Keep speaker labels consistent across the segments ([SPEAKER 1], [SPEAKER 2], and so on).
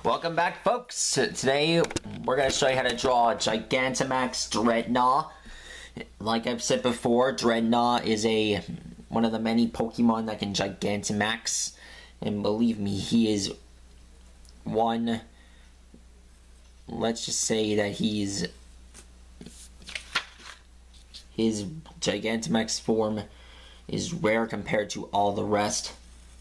[SPEAKER 1] Welcome back, folks. Today we're going to show you how to draw a Gigantamax Drednaw. Like I've said before, Drednaw is one of the many Pokemon that can Gigantamax, and believe me, he is one. Let's just say that his Gigantamax form is rare compared to all the rest.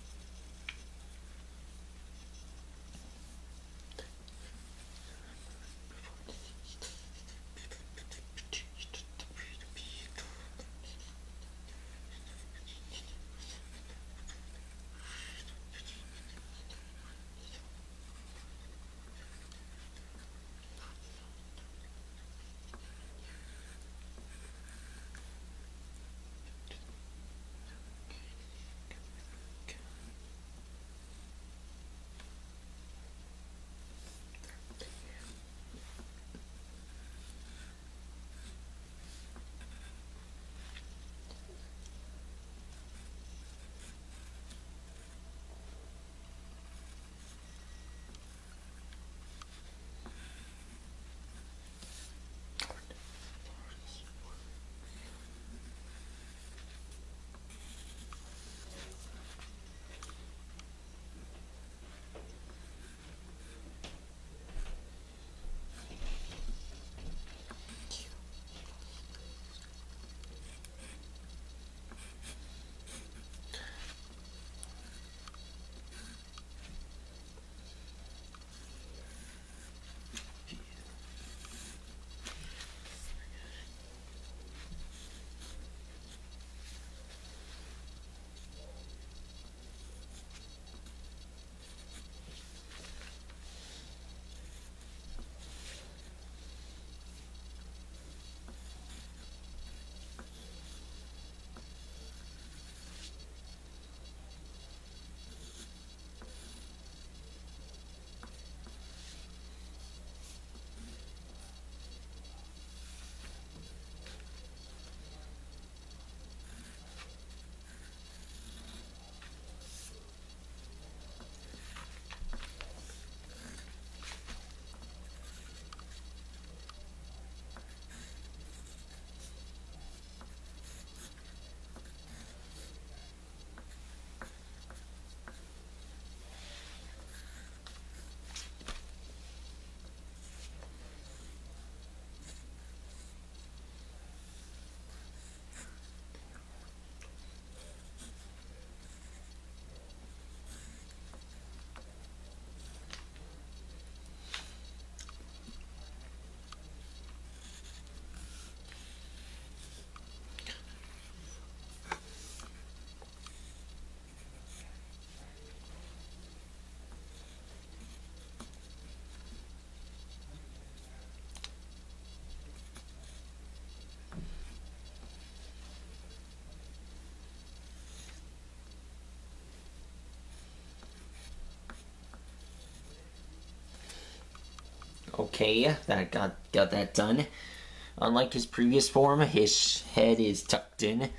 [SPEAKER 1] Okay, that got that done. Unlike his previous form, his head is tucked in,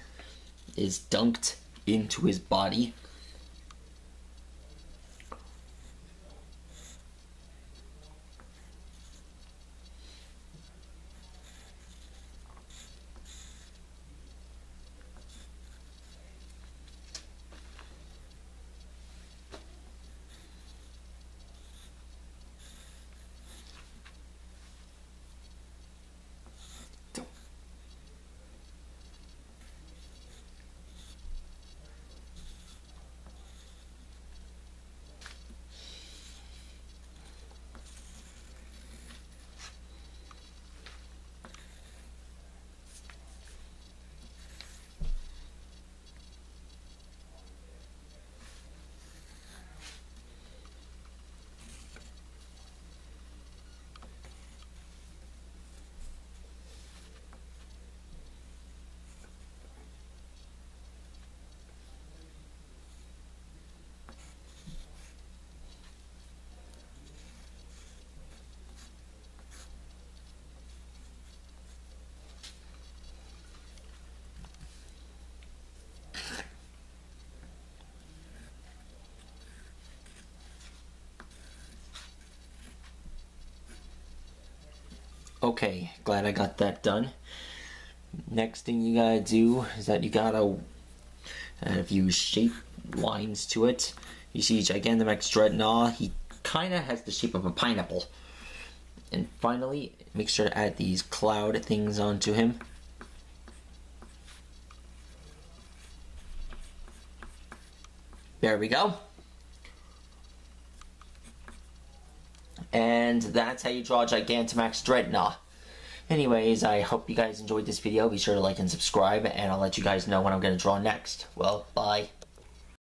[SPEAKER 1] is dunked into his body. Okay, glad I got that done. Next thing you gotta do is that you gotta add a few shape lines to it. You see Gigantamax Drednaw, he kinda has the shape of a pineapple. And finally, make sure to add these cloud things onto him. There we go. And that's how you draw Gigantamax Drednaw. Anyways, I hope you guys enjoyed this video. Be sure to like and subscribe, and I'll let you guys know when I'm going to draw next. Well, bye.